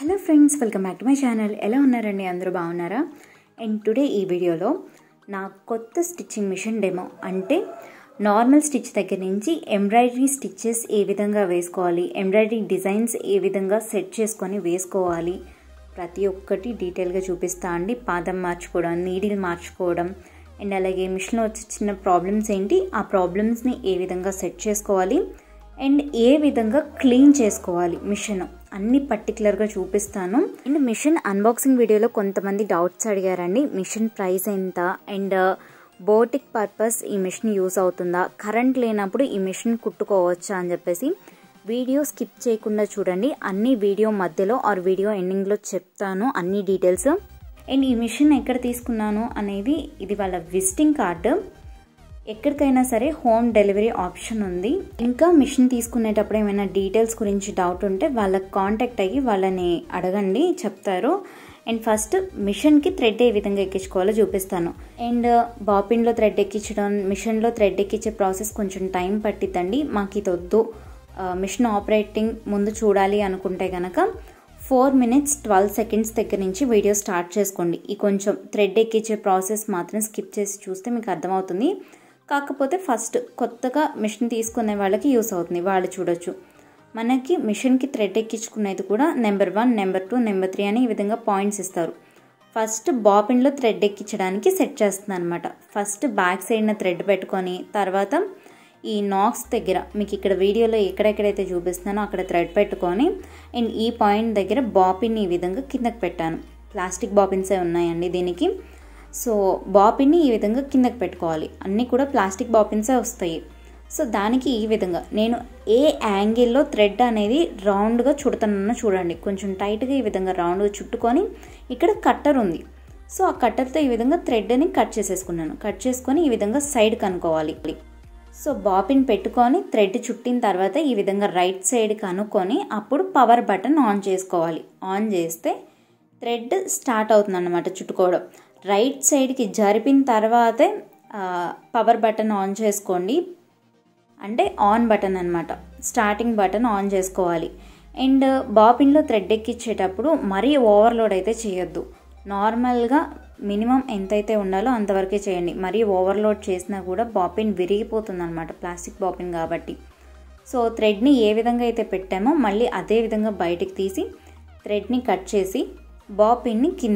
Hello friends, welcome back to my channel. ఎలా ఉన్నారండి? అందరూ బాగున్నారా? అండ్ టుడే ఈ వీడియోలో నా కొత్త స్టిచ్చింగ్ మిషన్ డెమో, అంటే నార్మల్ స్టిచ్ దగ్గర నుంచి ఎంబ్రాయిడరీ స్టిచ్చెస్ ఏ విధంగా వేసుకోవాలి, ఎంబ్రాయిడరీ డిజైన్స్ ఏ విధంగా సెట్ చేసుకొని వేసుకోవాలి, ప్రతి ఒక్కటి డీటెయిల్గా చూపిస్తా అండి. పాదం మార్చుకోవడం, నీడిల్ మార్చుకోవడం, అండ్ అలాగే మిషన్లో వచ్చే చిన్న ప్రాబ్లమ్స్ ఏంటి, ఆ ప్రాబ్లమ్స్ని ఏ విధంగా సెట్ చేసుకోవాలి అండ్ ఏ విధంగా క్లీన్ చేసుకోవాలి మిషన్, అన్ని పర్టికులర్గా చూపిస్తాను. అండ్ మిషన్ అన్బాక్సింగ్ వీడియోలో కొంతమంది డౌట్స్ అడిగారండి. మిషన్ ప్రైస్ ఎంత అండ్ బోటిక్ పర్పస్ ఈ మిషన్ యూస్ అవుతుందా, కరెంట్ లేనప్పుడు ఈ మిషన్ కుట్టుకోవచ్చా అని చెప్పేసి వీడియో స్కిప్ చేయకుండా చూడండి. అన్ని వీడియో మధ్యలో ఆర్ వీడియో ఎండింగ్లో చెప్తాను అన్ని డీటెయిల్స్. అండ్ ఈ మిషన్ ఎక్కడ తీసుకున్నాను అనేది, ఇది వాళ్ళ విజిటింగ్ కార్డు. ఎక్కడికైనా సరే హోమ్ డెలివరీ ఆప్షన్ ఉంది. ఇంకా మిషన్ తీసుకునేటప్పుడు ఏమైనా డీటెయిల్స్ గురించి డౌట్ ఉంటే వాళ్ళకి కాంటాక్ట్ అయ్యి వాళ్ళని అడగండి, చెప్తారు. అండ్ ఫస్ట్ మిషన్కి థ్రెడ్ ఏ విధంగా ఎక్కించుకోవాలో చూపిస్తాను. అండ్ బాపిన్లో థ్రెడ్ ఎక్కించడం, మిషన్లో థ్రెడ్ ఎక్కించే ప్రాసెస్ కొంచెం టైం పట్టిద్దండి. మాకు ఇది వద్దు, మిషన్ ఆపరేటింగ్ ముందు చూడాలి అనుకుంటే కనుక 4 minutes 12 seconds దగ్గర నుంచి వీడియో స్టార్ట్ చేసుకోండి. ఈ కొంచెం థ్రెడ్ ఎక్కించే ప్రాసెస్ మాత్రం స్కిప్ చేసి చూస్తే మీకు అర్థమవుతుంది. కాకపోతే ఫస్ట్ కొత్తగా మిషన్ తీసుకునే వాళ్ళకి యూస్ అవుతుంది, వాళ్ళు చూడొచ్చు. మనకి మిషన్కి థ్రెడ్ ఎక్కించుకునేది కూడా నెంబర్ 1, నెంబర్ 2, నెంబర్ 3 అని ఈ విధంగా పాయింట్స్ ఇస్తారు. ఫస్ట్ బాపిన్లో థ్రెడ్ ఎక్కించడానికి సెట్ చేస్తుంది అనమాట. ఫస్ట్ బ్యాక్ సైడ్న థ్రెడ్ పెట్టుకొని, తర్వాత ఈ నాక్స్ దగ్గర మీకు ఇక్కడ వీడియోలో ఎక్కడెక్కడైతే చూపిస్తున్నానో అక్కడ థ్రెడ్ పెట్టుకొని, అండ్ ఈ పాయింట్ దగ్గర బాపిన్ ఈ విధంగా కిందకి పెట్టాను. ప్లాస్టిక్ బాపిన్సే ఉన్నాయండి దీనికి. సో బాపిన్ని ఈ విధంగా కిందకి పెట్టుకోవాలి. అన్నీ కూడా ప్లాస్టిక్ బాపిన్సే వస్తాయి. సో దానికి ఈ విధంగా నేను ఏ యాంగిల్లో థ్రెడ్ అనేది రౌండ్గా చుడుతున్నానో చూడండి. కొంచెం టైట్గా ఈ విధంగా రౌండ్గా చుట్టుకొని, ఇక్కడ కట్టర్ ఉంది. సో ఆ కట్టర్తో ఈ విధంగా థ్రెడ్ని కట్ చేసేసుకున్నాను. కట్ చేసుకొని ఈ విధంగా సైడ్ కనుక్కోవాలి. సో బాపిన్ పెట్టుకొని థ్రెడ్ చుట్టిన తర్వాత ఈ విధంగా రైట్ సైడ్ కనుక్కొని అప్పుడు పవర్ బటన్ ఆన్ చేసుకోవాలి. ఆన్ చేస్తే థ్రెడ్ స్టార్ట్ అవుతుంది అన్నమాట చుట్టుకోవడం. రైట్ సైడ్కి జరిపిన తర్వాతే పవర్ బటన్ ఆన్ చేసుకోండి, అంటే ఆన్ బటన్ అనమాట. స్టార్టింగ్ బటన్ ఆన్ చేసుకోవాలి. అండ్ బాపిన్లో థ్రెడ్ ఎక్కించేటప్పుడు మరీ ఓవర్లోడ్ అయితే చేయొద్దు. నార్మల్గా మినిమం ఎంతైతే ఉండాలో అంతవరకే చేయండి. మరీ ఓవర్లోడ్ చేసినా కూడా బాపిన్ విరిగిపోతుంది అనమాట, ప్లాస్టిక్ బాపిన్ కాబట్టి. సో థ్రెడ్ని ఏ విధంగా అయితే పెట్టామో మళ్ళీ అదే విధంగా బయటికి తీసి థ్రెడ్ని కట్ చేసి బాపిన్ని కింద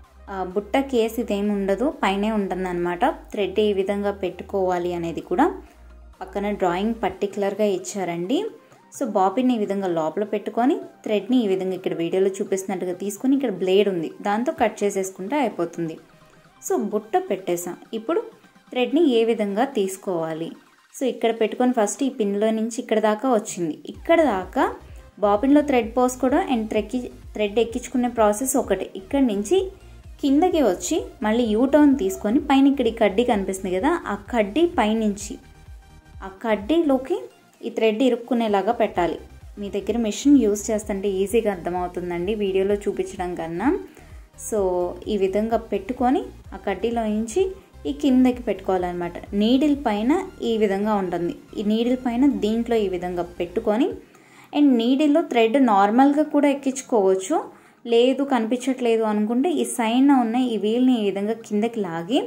బుట్ట కేసు ఇదేమి ఉండదు, పైనే ఉంటుంది అనమాట. థ్రెడ్ ఏ విధంగా పెట్టుకోవాలి అనేది కూడా పక్కన డ్రాయింగ్ పర్టికులర్గా ఇచ్చారండి. సో బాపిన్ని ఈ విధంగా లోపల పెట్టుకొని థ్రెడ్ని ఈ విధంగా ఇక్కడ వీడియోలో చూపిస్తున్నట్టుగా తీసుకొని, ఇక్కడ బ్లేడ్ ఉంది దాంతో కట్ చేసేసుకుంటే అయిపోతుంది. సో బుట్ట పెట్టేసాం. ఇప్పుడు థ్రెడ్ని ఏ విధంగా తీసుకోవాలి, సో ఇక్కడ పెట్టుకొని ఫస్ట్ ఈ పిన్లో నుంచి ఇక్కడ దాకా వచ్చింది. ఇక్కడ దాకా బాపిన్లో థ్రెడ్ పోసుకోవడం అండ్ థ్రెడ్ ఎక్కించుకునే ప్రాసెస్ ఒకటి. ఇక్కడ నుంచి కిందకి వచ్చి మళ్ళీ యూటర్న్ తీసుకొని పైన ఇక్కడ ఈ కడ్డీ కనిపిస్తుంది కదా, ఆ కడ్డీ పైనుంచి ఆ కడ్డీలోకి ఈ థ్రెడ్ ఇరుక్కునేలాగా పెట్టాలి. మీ దగ్గర మిషన్ యూస్ చేస్తుంటే ఈజీగా అర్థమవుతుందండి వీడియోలో చూపించడం కన్నా. సో ఈ విధంగా పెట్టుకొని ఆ కడ్డీలో నుంచి ఈ కిందకి పెట్టుకోవాలన్నమాట. నీడిల్ పైన ఈ విధంగా ఉంటుంది. ఈ నీడిల్ పైన దీంట్లో ఈ విధంగా పెట్టుకొని, అండ్ నీడిల్లో థ్రెడ్ నార్మల్గా కూడా ఎక్కించుకోవచ్చు. లేదు కనిపించట్లేదు అనుకుంటే ఈ సైడ్న ఉన్న ఈ వీల్ని ఈ విధంగా కిందకి లాగి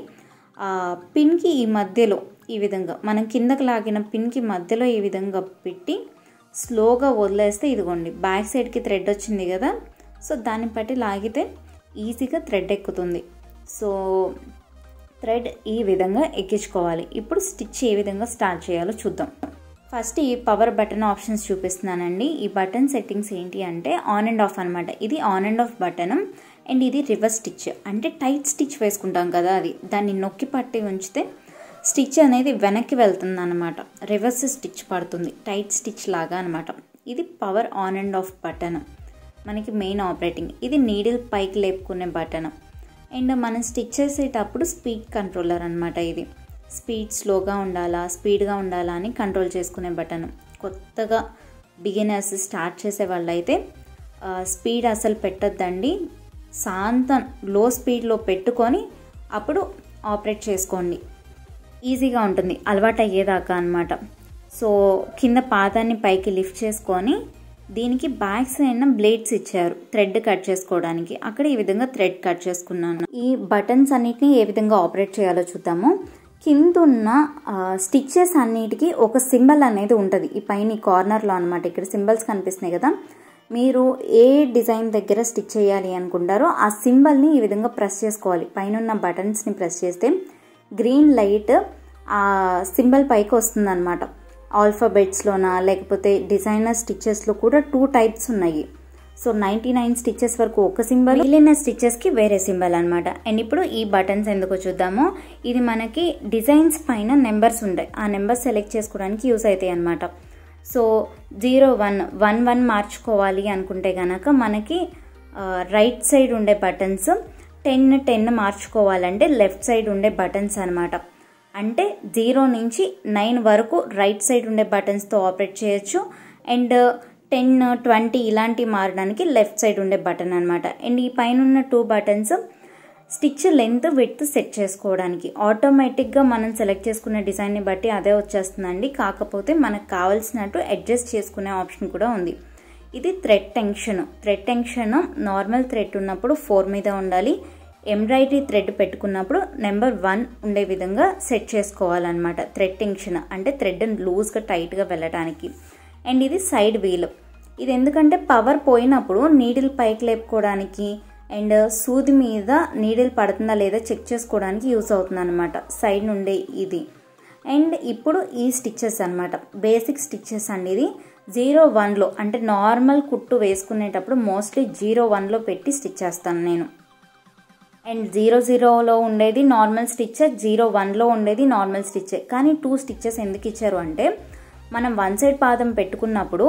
పిన్కి ఈ మధ్యలో ఈ విధంగా మనం కిందకి లాగిన పిన్కి మధ్యలో ఈ విధంగా పెట్టి స్లోగా వదిలేస్తే ఇదిగోండి బ్యాక్ సైడ్కి థ్రెడ్ వచ్చింది కదా. సో దాన్ని బట్టి లాగితే ఈజీగా థ్రెడ్ ఎక్కుతుంది. సో థ్రెడ్ ఈ విధంగా ఎక్కించుకోవాలి. ఇప్పుడు స్టిచ్ ఏ విధంగా స్టార్ట్ చేయాలో చూద్దాం. ఫస్ట్ ఈ పవర్ బటన్ ఆప్షన్స్ చూపిస్తున్నానండి. ఈ బటన్ సెట్టింగ్స్ ఏంటి అంటే ఆన్ అండ్ ఆఫ్ అనమాట. ఇది on and off button. And ఇది రివర్స్ స్టిచ్, అంటే టైట్ స్టిచ్ వేసుకుంటాం కదా, అది దాన్ని నొక్కి పట్టి ఉంచితే స్టిచ్ అనేది వెనక్కి వెళ్తుంది అనమాట. రివర్స్ స్టిచ్ పడుతుంది, టైట్ స్టిచ్ లాగా అనమాట. ఇది power on and off button, మనకి మెయిన్ ఆపరేటింగ్. ఇది నీడిల్ పైకి లేపుకునే బటన్. అండ్ మనం స్టిచ్ చేసేటప్పుడు స్పీడ్ కంట్రోలర్ అనమాట. ఇది స్పీడ్ స్లోగా ఉండాలా, స్పీడ్గా ఉండాలా అని కంట్రోల్ చేసుకునే బటన్. కొత్తగా బిగినర్స్ స్టార్ట్ చేసే వాళ్ళైతే స్పీడ్ అసలు పెట్టద్దండి, శాంతం లో స్పీడ్లో పెట్టుకొని అప్పుడు ఆపరేట్ చేసుకోండి. ఈజీగా ఉంటుంది అలవాటు అయ్యేదాకా అనమాట. సో కింద పాదాన్ని పైకి లిఫ్ట్ చేసుకొని దీనికి బ్యాక్ సైడ్ బ్లేడ్స్ ఇచ్చారు థ్రెడ్ కట్ చేసుకోవడానికి. అక్కడ ఈ విధంగా థ్రెడ్ కట్ చేసుకున్నాను. ఈ బటన్స్ అన్నిటిని ఏ విధంగా ఆపరేట్ చేయాలో చూద్దాము. కింద ఉన్న స్టిచ్చెస్ అన్నిటికీ ఒక సింబల్ అనేది ఉంటుంది ఈ పైన కార్నర్లో అనమాట. ఇక్కడ సింబల్స్ కనిపిస్తున్నాయి కదా, మీరు ఏ డిజైన్ దగ్గర స్టిచ్ చేయాలి అనుకుంటారో ఆ సింబల్ని ఈ విధంగా ప్రెస్ చేసుకోవాలి. పైన ఉన్న బటన్స్ని ప్రెస్ చేస్తే గ్రీన్ లైట్ ఆ సింబల్ పైకి వస్తుంది అనమాట. ఆల్ఫాబెట్స్లోనా లేకపోతే డిజైనర్ స్టిచ్చెస్లో కూడా 2 టైప్స్ ఉన్నాయి. సో 99 స్టిచ్చెస్ వరకు ఒక సింబల్, మిగిలిన స్టిచ్చెస్కి వేరే సింబల్ అనమాట. అండ్ ఇప్పుడు ఈ బటన్స్ ఎందుకో చూద్దాము. ఇది మనకి డిజైన్స్ పైన నెంబర్స్ ఉంటాయి, ఆ నెంబర్ సెలెక్ట్ చేసుకోవడానికి యూస్ అవుతాయి అనమాట. సో 0111 మార్చుకోవాలి అనుకుంటే కనుక మనకి రైట్ సైడ్ ఉండే బటన్స్, 10 మార్చుకోవాలంటే లెఫ్ట్ సైడ్ ఉండే బటన్స్ అనమాట. అంటే 0 నుంచి 9 వరకు రైట్ సైడ్ ఉండే బటన్స్తో ఆపరేట్ చేయొచ్చు. అండ్ 10, 20 ఇలాంటివి మారడానికి లెఫ్ట్ సైడ్ ఉండే బటన్ అనమాట. అండ్ ఈ పైన ఉన్న 2 buttons stitch length width set చేసుకోవడానికి. ఆటోమేటిక్గా మనం సెలెక్ట్ చేసుకునే డిజైన్ని బట్టి అదే వచ్చేస్తుందండి. కాకపోతే మనకు కావాల్సినట్టు అడ్జస్ట్ చేసుకునే ఆప్షన్ కూడా ఉంది. ఇది థ్రెడ్ టెన్షన్ నార్మల్ థ్రెడ్ ఉన్నప్పుడు 4 మీద ఉండాలి. ఎంబ్రాయిడరీ థ్రెడ్ పెట్టుకున్నప్పుడు నెంబర్ 1 ఉండే విధంగా సెట్ చేసుకోవాలన్నమాట. థ్రెడ్ టెన్షన్ అంటే థ్రెడ్ లూజ్గా టైట్గా వెళ్ళడానికి. అండ్ ఇది సైడ్ వీల్. ఇది ఎందుకంటే పవర్ పోయినప్పుడు నీడిల్ పైకి లేపుకోవడానికి అండ్ సూది మీద నీడిల్ పడుతుందా లేదా చెక్ చేసుకోవడానికి యూస్ అవుతుంది అనమాట సైడ్ నుండే ఇది. అండ్ ఇప్పుడు ఈ స్టిచ్చెస్ అనమాట, బేసిక్ స్టిచ్చెస్ అండి. ఇది 01లో అంటే నార్మల్ కుట్టు వేసుకునేటప్పుడు మోస్ట్లీ 01లో పెట్టి స్టిచ్ చేస్తాను నేను. అండ్ 00లో ఉండేది నార్మల్ స్టిచ్, 01లో ఉండేది నార్మల్ స్టిచ్. కానీ 2 స్టిచ్చెస్ ఎందుకు ఇచ్చారు అంటే మనం 1 సైడ్ పాదం పెట్టుకున్నప్పుడు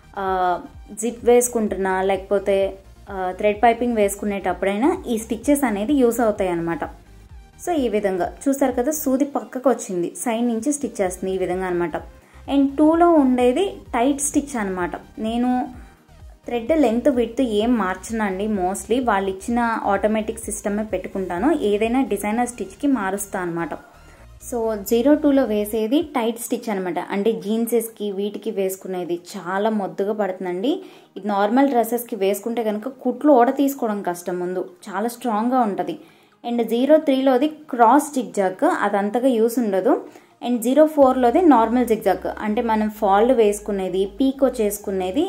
జిప్ వేసుకుంటున్నా లేకపోతే థ్రెడ్ పైపింగ్ వేసుకునేటప్పుడైనా ఈ స్టిచ్చెస్ అనేది యూస్ అవుతాయి అనమాట. సో ఈ విధంగా చూసారు కదా, సూది పక్కకు వచ్చింది, సైడ్ నుంచి స్టిచ్ చేస్తుంది ఈ విధంగా అనమాట. అండ్ 2లో ఉండేది టైట్ స్టిచ్ అనమాట. నేను థ్రెడ్ లెంత్ విడ్త్ ఏం మార్చనండి, మోస్ట్లీ వాళ్ళు ఇచ్చిన ఆటోమేటిక్ సిస్టమే పెట్టుకుంటాను. ఏదైనా డిజైనర్ స్టిచ్కి మారుస్తాను అనమాట. సో 02లో వేసేది టైట్ స్టిచ్ అనమాట. అంటే జీన్సెస్కి వీటికి వేసుకునేది చాలా మొద్దుగా పడుతుందండి. ఇది నార్మల్ డ్రెస్సెస్కి వేసుకుంటే కనుక కుట్లు ఓడ తీసుకోవడం కష్టం, ముందు చాలా స్ట్రాంగ్గా ఉంటుంది. అండ్ 03లోది క్రాస్ జిగ్జాగ్, అది అంతగా యూస్ ఉండదు. అండ్ 04లోది నార్మల్ జిగ్జాగ్, అంటే మనం ఫాల్డ్ వేసుకునేది పీకో చేసుకునేది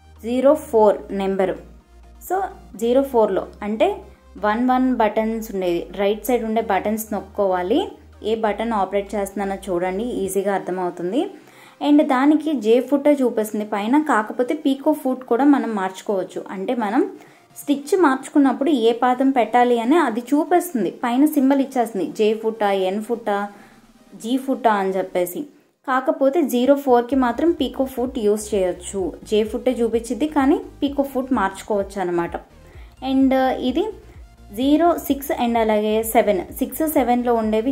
04 నెంబరు. సో 04లో అంటే 11 బటన్స్ ఉండేది. రైట్ సైడ్ ఉండే బటన్స్ నొక్కోవాలి. ఏ బటన్ ఆపరేట్ చేస్తున్నానో చూడండి, ఈజీగా అర్థమవుతుంది. అండ్ దానికి జే ఫుట్ చూపిస్తుంది పైన. కాకపోతే పీకో ఫుట్ కూడా మనం మార్చుకోవచ్చు. అంటే మనం స్టిచ్ మార్చుకున్నప్పుడు ఏ పాదం పెట్టాలి అని అది చూపిస్తుంది, పైన సింబల్ ఇచ్చేస్తుంది, జే ఫుటా, ఎన్ ఫుటా, జీ ఫుటా అని చెప్పేసి. కాకపోతే 04కి మాత్రం పీకో ఫుట్ యూస్ చేయొచ్చు. జే ఫుట్టే చూపించింది కానీ పీకో ఫుట్ మార్చుకోవచ్చు అనమాట. అండ్ ఇది 06 అండ్ అలాగే 7, 6, 7లో ఉండేవి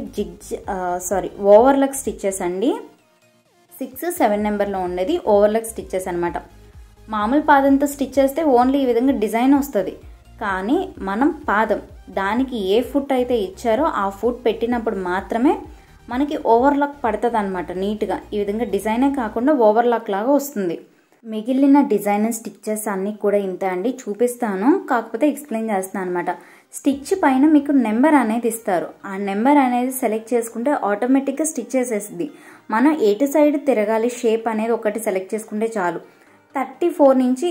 ఓవర్లక్ స్టిచ్చెస్ అండి. 6, 7 నెంబర్లో ఉండేది ఓవర్లక్ స్టిచ్చెస్ అనమాట. మామూలు పాదంతో స్టిచ్ చేస్తే ఓన్లీ ఈ విధంగా డిజైన్ వస్తుంది. కానీ మనం పాదం దానికి ఏ ఫుట్ అయితే ఇచ్చారో ఆ ఫుట్ పెట్టినప్పుడు మాత్రమే మనకి ఓవర్లాక్ పడుతుంది అనమాట. నీట్గా ఈ విధంగా డిజైనే కాకుండా ఓవర్లాక్ లాగా వస్తుంది. మిగిలిన డిజైనర్ స్టిచ్చెస్ అన్నీ కూడా ఇంతే అండి, చూపిస్తాను. కాకపోతే ఎక్స్ప్లెయిన్ చేస్తాను అనమాట. స్టిచ్ పైన మీకు నెంబర్ అనేది ఇస్తారు. ఆ నెంబర్ అనేది సెలెక్ట్ చేసుకుంటే ఆటోమేటిక్గా స్టిచ్ చేసేస్తుంది. మనం ఎటు సైడ్ తిరగాలి షేప్ అనేది ఒకటి సెలెక్ట్ చేసుకుంటే చాలు. 34 నుంచి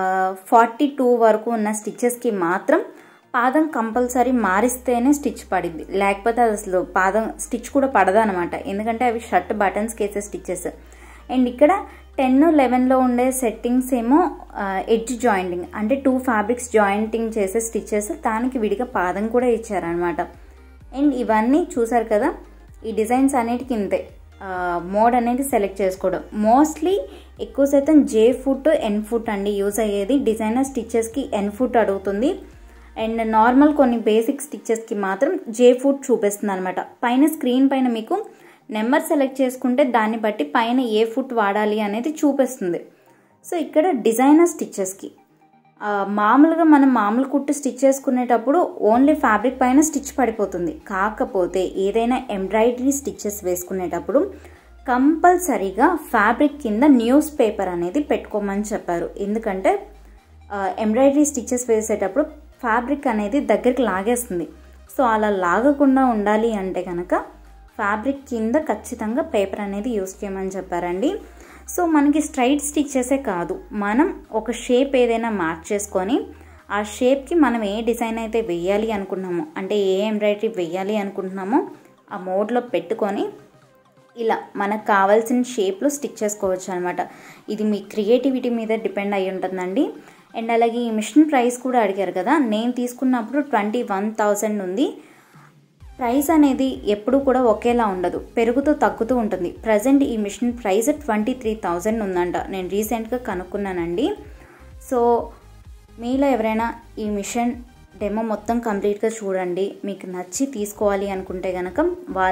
42 వరకు ఉన్న స్టిచ్చెస్కి మాత్రం పాదం కంపల్సరీ మారిస్తేనే స్టిచ్ పడింది, లేకపోతే అసలు పాదం స్టిచ్ కూడా పడదనమాట. ఎందుకంటే అవి షర్ట్ బటన్స్కి వేసే స్టిచ్చెస్. అండ్ ఇక్కడ 10, 11లో ఉండే సెట్టింగ్స్ ఏమో ఎడ్జ్ జాయింటింగ్, అంటే 2 ఫ్యాబ్రిక్స్ జాయింటింగ్ చేసే స్టిచ్చెస్, దానికి విడిగా పాదం కూడా ఇచ్చారనమాట. అండ్ ఇవన్నీ చూసారు కదా, ఈ డిజైన్స్ అన్నిటికీ ఇంతే. మోడ్ అనేది సెలెక్ట్ చేసుకోవడం. మోస్ట్లీ ఎక్కువ శాతం జే ఫుట్, ఎన్ ఫుట్ అండి యూజ్ అయ్యేది. డిజైనర్ స్టిచ్చెస్కి ఎన్ ఫుట్ అడుగుతుంది. అండ్ నార్మల్ కొన్ని బేసిక్ స్టిచ్చెస్కి మాత్రం జే ఫుట్ చూపిస్తుంది అనమాట. పైన స్క్రీన్ పైన మీకు నెంబర్ సెలెక్ట్ చేసుకుంటే దాన్ని బట్టి పైన ఏ ఫుట్ వాడాలి అనేది చూపిస్తుంది. సో ఇక్కడ డిజైనర్ స్టిచ్చెస్కి మామూలుగా మనం మామూలు కుట్టు స్టిచ్ చేసుకునేటప్పుడు ఓన్లీ ఫ్యాబ్రిక్ పైన స్టిచ్ పడిపోతుంది. కాకపోతే ఏదైనా ఎంబ్రాయిడరీ స్టిచ్చెస్ వేసుకునేటప్పుడు కంపల్సరీగా ఫ్యాబ్రిక్ కింద న్యూస్ పేపర్ అనేది పెట్టుకోమని చెప్పారు. ఎందుకంటే ఎంబ్రాయిడరీ స్టిచెస్ వేసేటప్పుడు ఫ్యాబ్రిక్ అనేది దగ్గరికి లాగేస్తుంది. సో అలా లాగకుండా ఉండాలి అంటే కనుక ఫ్యాబ్రిక్ కింద ఖచ్చితంగా పేపర్ అనేది యూస్ చేయమని చెప్పారండి. సో మనకి స్ట్రైట్ స్టిచెసే కాదు, మనం ఒక షేప్ ఏదైనా మార్క్ చేసుకొని ఆ షేప్కి మనం ఏ డిజైన్ అయితే వేయాలి అనుకుంటున్నామో, అంటే ఏ ఎంబ్రాయిడరీ వేయాలి అనుకుంటున్నామో ఆ మోడ్లో పెట్టుకొని ఇలా మనకు కావాల్సిన షేప్లో స్టిచ్ చేసుకోవచ్చు అనమాట. ఇది మీ క్రియేటివిటీ మీద డిపెండ్ అయి ఉంటుందండి. అండ్ అలాగే ఈ మిషన్ ప్రైస్ కూడా అడిగారు కదా, నేను తీసుకున్నప్పుడు 21,000 ఉంది. ప్రైస్ అనేది ఎప్పుడు కూడా ఒకేలా ఉండదు, పెరుగుతూ తగ్గుతూ ఉంటుంది. ప్రజెంట్ ఈ మిషన్ ప్రైస్ 23,000 ఉందంట, నేను రీసెంట్గా కనుక్కున్నానండి. సో మీలో ఎవరైనా ఈ మిషన్ డెమో మొత్తం కంప్లీట్గా చూడండి, మీకు నచ్చి తీసుకోవాలి అనుకుంటే కనుక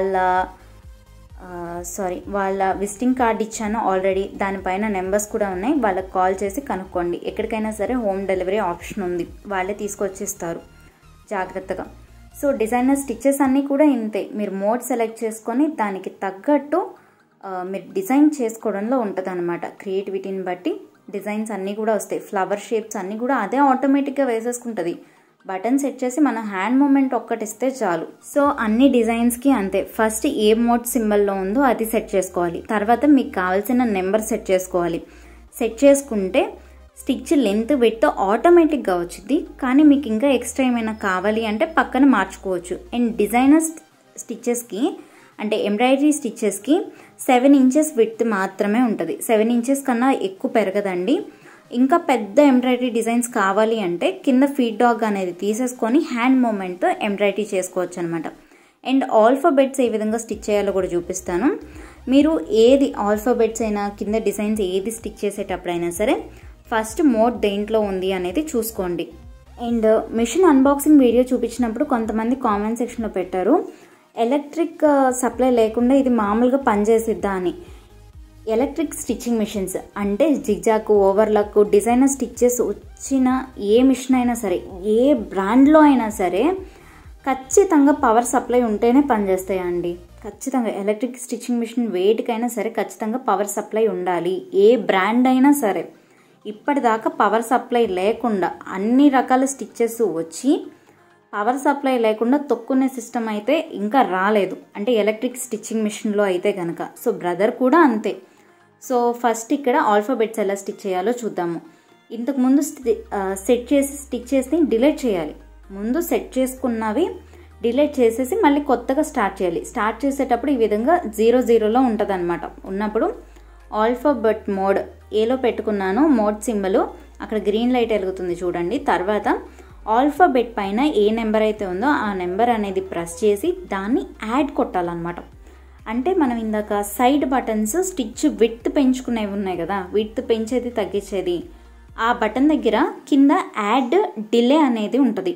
వాళ్ళ విజిటింగ్ కార్డ్ ఇచ్చాను ఆల్రెడీ, దానిపైన నెంబర్స్ కూడా ఉన్నాయి, వాళ్ళకి కాల్ చేసి కనుక్కోండి. ఎక్కడికైనా సరే హోమ్ డెలివరీ ఆప్షన్ ఉంది, వాళ్ళే తీసుకొచ్చిస్తారు జాగ్రత్తగా. సో డిజైనర్ స్టిచెస్ అన్నీ కూడా ఇంతే, మీరు మోడ్ సెలెక్ట్ చేసుకొని దానికి తగ్గట్టు మీరు డిజైన్ చేసుకోవడంలో ఉంటుంది అనమాట. క్రియేటివిటీని బట్టి డిజైన్స్ అన్నీ కూడా వస్తాయి, ఫ్లవర్ షేప్స్ అన్నీ కూడా అదే ఆటోమేటిక్గా వేసేసుకుంటుంది. బటన్ సెట్ చేసి మన హ్యాండ్ మూమెంట్ ఒక్కటిస్తే చాలు. సో అన్ని డిజైన్స్కి అంతే, ఫస్ట్ ఏ మోడ్ సింబల్లో ఉందో అది సెట్ చేసుకోవాలి, తర్వాత మీకు కావాల్సిన నెంబర్ సెట్ చేసుకోవాలి. సెట్ చేసుకుంటే స్టిచ్ లెంత్ విడ్త్ ఆటోమేటిక్గా వచ్చింది. కానీ మీకు ఇంకా ఎక్స్ట్రా ఏమైనా కావాలి అంటే పక్కన మార్చుకోవచ్చు. అండ్ డిజైనర్ స్టిచెస్కి అంటే ఎంబ్రాయిడరీ స్టిచెస్కి 7 ఇంచెస్ విడ్త్ మాత్రమే ఉంటుంది, 7 ఇంచెస్ కన్నా ఎక్కువ పెరగదండి. ఇంకా పెద్ద ఎంబ్రాయిడరీ డిజైన్స్ కావాలి అంటే కింద ఫీడ్ డాగ్ అనేది తీసేసుకొని హ్యాండ్ మూమెంట్తో ఎంబ్రాయిడరీ చేసుకోవచ్చు అనమాట. అండ్ ఆల్ఫాబెట్స్ ఏ విధంగా స్టిచ్ చేయాలో కూడా చూపిస్తాను. మీరు ఏది ఆల్ఫాబెట్స్ అయినా కింద డిజైన్స్ ఏది స్టిచ్ చేసేటప్పుడైనా సరే ఫస్ట్ మోడ్ దేంట్లో ఉంది అనేది చూసుకోండి. అండ్ మిషన్ అన్బాక్సింగ్ వీడియో చూపించినప్పుడు కొంతమంది కామెంట్ సెక్షన్లో పెట్టారు, ఎలక్ట్రిక్ సప్లై లేకుండా ఇది మామూలుగా పనిచేసిద్దా అని. ఎలక్ట్రిక్ స్టిచ్చింగ్ మిషన్స్ అంటే జిగ్జాక్, ఓవర్లాక్, డిజైనర్ స్టిచ్చెస్ వచ్చిన ఏ మిషన్ అయినా సరే, ఏ బ్రాండ్లో అయినా సరే ఖచ్చితంగా పవర్ సప్లై ఉంటేనే పనిచేస్తాయండి. ఖచ్చితంగా ఎలక్ట్రిక్ స్టిచ్చింగ్ మిషన్ వేటికైనా సరే ఖచ్చితంగా పవర్ సప్లై ఉండాలి, ఏ బ్రాండ్ అయినా సరే. ఇప్పటిదాకా పవర్ సప్లై లేకుండా అన్ని రకాల స్టిచ్చెస్ వచ్చి పవర్ సప్లై లేకుండా తొక్కునే సిస్టమ్ అయితే ఇంకా రాలేదు, అంటే ఎలక్ట్రిక్ స్టిచ్చింగ్ మిషన్లో అయితే కనుక. సో బ్రదర్ కూడా అంతే. సో ఫస్ట్ ఇక్కడ ఆల్ఫాబెట్స్ ఎలా స్టిచ్ చేయాలో చూద్దాము. ఇంతకుముందు సెట్ చేసి స్టిచ్ చేసి డిలీట్ చేయాలి. ముందు సెట్ చేసుకున్నవి డిలీట్ చేసేసి మళ్ళీ కొత్తగా స్టార్ట్ చేయాలి. స్టార్ట్ చేసేటప్పుడు ఈ విధంగా 00లో ఉంటుంది అనమాట. ఉన్నప్పుడు ఆల్ఫాబెట్ మోడ్ ఏలో పెట్టుకున్నాను, మోడ్ సింబల్ అక్కడ గ్రీన్ లైట్ వెలుగుతుంది చూడండి. తర్వాత ఆల్ఫాబెట్ పైన ఏ నెంబర్ అయితే ఉందో ఆ నెంబర్ అనేది ప్రెస్ చేసి దాన్ని యాడ్ కొట్టాలన్నమాట. అంటే మనం ఇందాక సైడ్ బటన్స్ స్టిచ్ విడ్త్ పెంచుకునేవి ఉన్నాయి కదా, విడ్త్ పెంచేది తగ్గించేది, ఆ బటన్ దగ్గర కింద యాడ్ డిలే అనేది ఉంటుంది.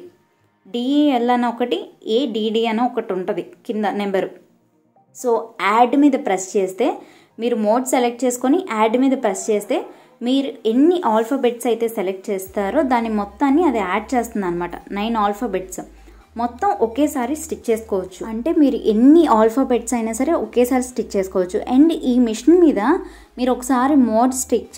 డిఏఎల్ అని ఒకటి, ఏడిడి అని ఒకటి ఉంటుంది కింద నెంబరు. సో యాడ్ మీద ప్రెస్ చేస్తే మీరు మోడ్ సెలెక్ట్ చేసుకొని యాడ్ మీద ప్రెస్ చేస్తే మీరు ఎన్ని ఆల్ఫాబెట్స్ అయితే సెలెక్ట్ చేస్తారో దాని మొత్తాన్ని అది యాడ్ చేస్తుంది అనమాట. 9 ఆల్ఫాబెట్స్ మొత్తం ఒకేసారి స్టిచ్ చేసుకోవచ్చు. అంటే మీరు ఎన్ని ఆల్ఫాబెట్స్ అయినా సరే ఒకేసారి స్టిచ్ చేసుకోవచ్చు. అండ్ ఈ మిషన్ మీద మీరు ఒకసారి మోడ్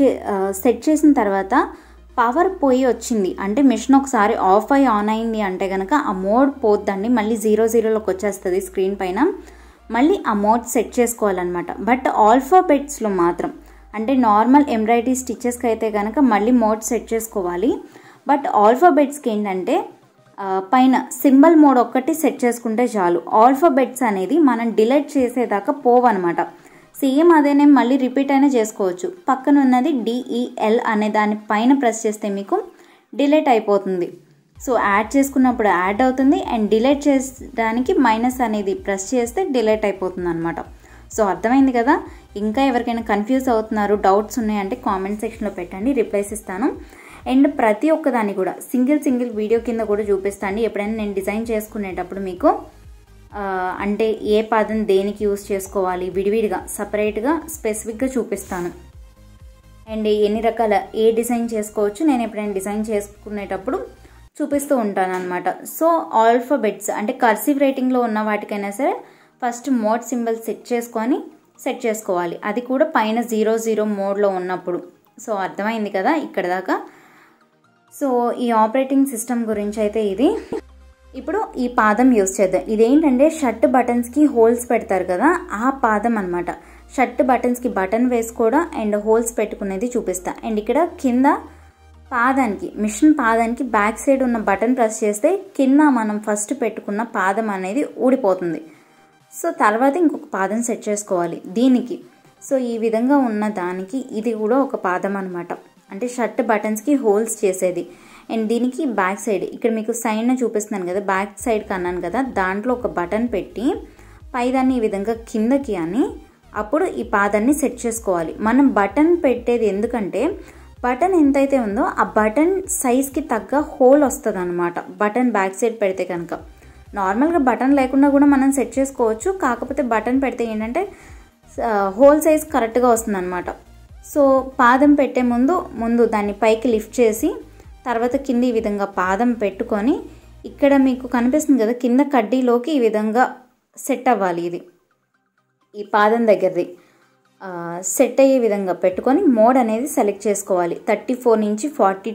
సెట్ చేసిన తర్వాత పవర్ పోయి వచ్చింది అంటే మిషన్ ఒకసారి ఆఫ్ అయ్యి ఆన్ అయింది అంటే కనుక ఆ మోడ్ పోద్దండి, మళ్ళీ 00లోకి వచ్చేస్తుంది స్క్రీన్ పైన. మళ్ళీ ఆ మోడ్ సెట్ చేసుకోవాలన్నమాట. బట్ ఆల్ఫాబెట్స్లో మాత్రం అంటే నార్మల్ ఎంబ్రాయిడరీ స్టిచెస్కి అయితే కనుక మళ్ళీ మోడ్ సెట్ చేసుకోవాలి. బట్ ఆల్ఫాబెట్స్కి ఏంటంటే పైన సింబల్ మోడ్ ఒక్కటి సెట్ చేసుకుంటే చాలు. ఆల్ఫాబెట్స్ అనేది మనం డిలీట్ చేసేదాకా పోవన్నమాట. సేమ్ అదేనే మళ్ళీ రిపీట్ అయినా చేసుకోవచ్చు. పక్కన ఉన్నది డిఈఎల్ అనే దాని పైన ప్రెస్ చేస్తే మీకు డిలీట్ అయిపోతుంది. సో యాడ్ చేసుకున్నప్పుడు యాడ్ అవుతుంది అండ్ డిలీట్ చేయడానికి మైనస్ అనేది ప్రెస్ చేస్తే డిలీట్ అయిపోతుంది అనమాట. సో అర్థమైంది కదా. ఇంకా ఎవరికైనా కన్ఫ్యూజ్ అవుతున్నారు, డౌట్స్ ఉన్నాయంటే కామెంట్ సెక్షన్లో పెట్టండి, రిప్లైస్ ఇస్తాను. అండ్ ప్రతి ఒక్కదాన్ని కూడా సింగిల్ వీడియో కింద కూడా చూపిస్తాను. ఎప్పుడైనా నేను డిజైన్ చేసుకునేటప్పుడు మీకు అంటే ఏ పదం దేనికి యూజ్ చేసుకోవాలి విడివిడిగా సపరేట్గా స్పెసిఫిక్గా చూపిస్తాను. అండ్ ఎన్ని రకాల ఏ డిజైన్ చేసుకోవచ్చు నేను ఎప్పుడైనా డిజైన్ చేసుకునేటప్పుడు చూపిస్తూ ఉంటాను అనమాట. సో ఆల్ఫాబెట్స్ అంటే కర్సివ్ రైటింగ్లో ఉన్న వాటికైనా సరే ఫస్ట్ మోడ్ సింబల్ సెట్ చేసుకొని సెట్ చేసుకోవాలి, అది కూడా పైన 00 మోడ్లో ఉన్నప్పుడు. సో అర్థమైంది కదా ఇక్కడ దాకా. సో ఈ ఆపరేటింగ్ సిస్టమ్ గురించి అయితే ఇది. ఇప్పుడు ఈ పాదం యూజ్ చేద్దాం. ఇదేంటంటే షర్ట్ బటన్స్కి హోల్స్ పెడతారు కదా, ఆ పాదం అనమాట. షర్ట్ బటన్స్కి బటన్ వేసుకోవడం అండ్ హోల్స్ పెట్టుకునేది చూపిస్తా. అండ్ ఇక్కడ కింద పాదానికి, మిషన్ పాదానికి బ్యాక్ సైడ్ ఉన్న బటన్ ప్రెస్ చేస్తే కింద మనం ఫస్ట్ పెట్టుకున్న పాదం అనేది ఊడిపోతుంది. సో తర్వాత ఇంకొక పాదం సెట్ చేసుకోవాలి దీనికి. సో ఈ విధంగా ఉన్న దానికి ఇది కూడా ఒక పాదం అనమాట, అంటే షర్ట్ బటన్స్కి హోల్స్ చేసేది. అండ్ దీనికి బ్యాక్ సైడ్, ఇక్కడ మీకు సైడ్ చూపిస్తున్నాను కదా, బ్యాక్ సైడ్కి అన్నాను కదా, దాంట్లో ఒక బటన్ పెట్టి పైదాన్ని ఈ విధంగా కిందకి అని అప్పుడు ఈ పాదాన్ని సెట్ చేసుకోవాలి. మనం బటన్ పెట్టేది ఎందుకంటే బటన్ ఎంతైతే ఉందో ఆ బటన్ సైజ్కి తగ్గ హోల్ వస్తుంది అనమాట బటన్ బ్యాక్ సైడ్ పెడితే కనుక. నార్మల్గా బటన్ లేకుండా కూడా మనం సెట్ చేసుకోవచ్చు, కాకపోతే బటన్ పెడితే ఏంటంటే హోల్ సైజ్ కరెక్ట్గా వస్తుంది అనమాట. సో పాదం పెట్టే ముందు దాన్ని పైకి లిఫ్ట్ చేసి తర్వాత కింద ఈ విధంగా పాదం పెట్టుకొని ఇక్కడ మీకు కనిపిస్తుంది కదా కింద కడ్డీలోకి ఈ విధంగా సెట్ అవ్వాలి. ఇది ఈ పాదం దగ్గరది సెట్ అయ్యే విధంగా పెట్టుకొని మోడ్ అనేది సెలెక్ట్ చేసుకోవాలి. 34 నుంచి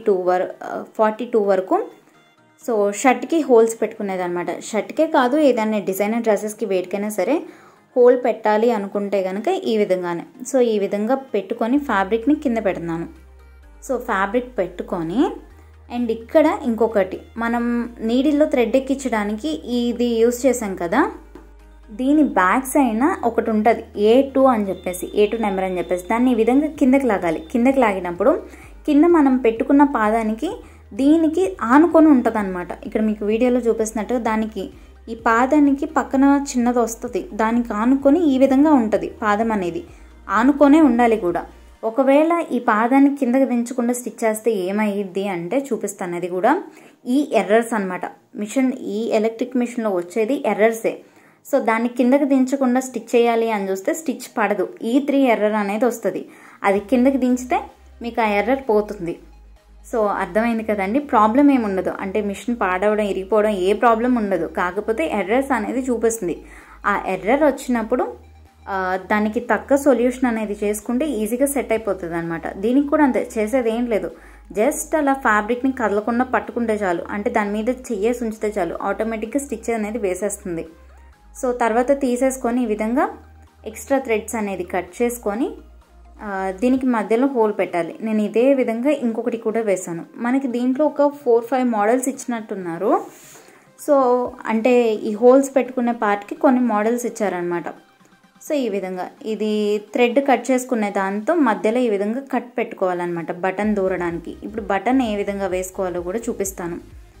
42 వరకు. సో షర్ట్కి హోల్స్ పెట్టుకునేది అనమాట. షర్ట్కే కాదు, ఏదైనా డిజైనర్ డ్రెస్సెస్కి వేటికైనా సరే హోల్ పెట్టాలి అనుకుంటే కనుక ఈ విధంగానే. సో ఈ విధంగా పెట్టుకొని ఫ్యాబ్రిక్ని కింద పెడుతున్నాను. సో ఫ్యాబ్రిక్ పెట్టుకొని అండ్ ఇక్కడ ఇంకొకటి మనం నీడిల్లో థ్రెడ్ ఎక్కించడానికి ఇది యూజ్ చేసాం కదా, దీని బ్యాక్ సైడ్న ఒకటి ఉంటుంది A2 అని చెప్పేసి, A2 నెంబర్ అని చెప్పేసి, దాన్ని ఈ విధంగా కిందకి లాగాలి. కిందకి లాగినప్పుడు కింద మనం పెట్టుకున్న పాదానికి దీనికి ఆనుకొని ఉంటుంది అనమాట. ఇక్కడ మీకు వీడియోలో చూపిస్తున్నట్టుగా దానికి ఈ పాదానికి పక్కన చిన్నది వస్తుంది, దానికి ఆనుకొని ఈ విధంగా ఉంటుంది పాదం అనేది, ఆనుకొనే ఉండాలి కూడా. ఒకవేళ ఈ పాదాన్ని కిందకి దించకుండా స్టిచ్ చేస్తే ఏమైద్ది అంటే చూపిస్తాను. అది కూడా ఈ ఎర్రర్స్ అనమాట. ఈ ఎలక్ట్రిక్ మిషన్లో వచ్చేది ఎర్రర్సే. సో దాన్ని కిందకి దించకుండా స్టిచ్ చేయాలి అని చూస్తే స్టిచ్ పడదు, E3 ఎర్రర్ అనేది వస్తుంది. అది కిందకి దించితే మీకు ఆ ఎర్రర్ పోతుంది. సో అర్థమైంది కదండి, ప్రాబ్లం ఏమి ఉండదు, అంటే మిషన్ పాడవడం ఇరిగిపోవడం ఏ ప్రాబ్లం ఉండదు, కాకపోతే ఎర్రర్స్ అనేది చూపిస్తుంది. ఆ ఎర్రర్ వచ్చినప్పుడు దానికి తగ్గ సొల్యూషన్ అనేది చేసుకుంటే ఈజీగా సెట్ అయిపోతుంది అనమాట. దీనికి కూడా అంతే, చేసేది ఏం లేదు, జస్ట్ అలా ఫ్యాబ్రిక్ని కదలకుండా పట్టుకుంటే చాలు, అంటే దాని మీద చెయ్యేసి ఉంచితే చాలు, ఆటోమేటిక్గా స్టిచ్ అనేది వేసేస్తుంది. సో తర్వాత తీసేసుకొని ఈ విధంగా ఎక్స్ట్రా థ్రెడ్స్ అనేది కట్ చేసుకొని దీనికి మధ్యలో హోల్ పెట్టాలి. నేను ఇదే విధంగా ఇంకొకటి కూడా వేసాను. మనకి దీంట్లో ఒక 4-5 మోడల్స్ ఇచ్చినట్టున్నారు. సో అంటే ఈ హోల్స్ పెట్టుకునే పార్ట్కి కొన్ని మోడల్స్ ఇచ్చారనమాట. సో ఈ విధంగా ఇది థ్రెడ్ కట్ చేసుకునే దాంతో మధ్యలో ఈ విధంగా కట్ పెట్టుకోవాలన్నమాట బటన్ దూరడానికి. ఇప్పుడు బటన్ ఏ విధంగా వేసుకోవాలో కూడా చూపిస్తాను.